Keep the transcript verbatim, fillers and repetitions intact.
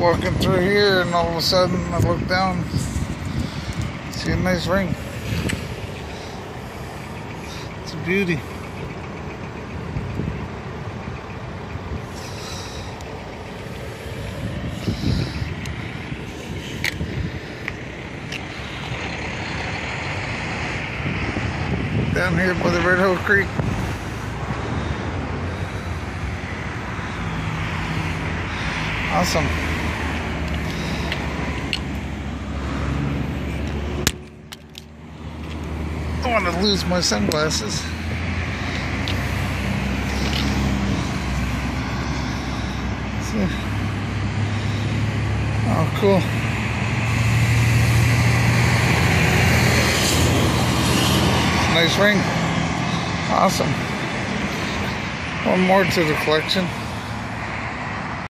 walking through here, and all of a sudden I look down, see a nice ring. It's a beauty. Down here by the Red Hill Creek. Awesome. I don't want to lose my sunglasses. See? Oh, cool. Nice ring. Awesome. One more to the collection.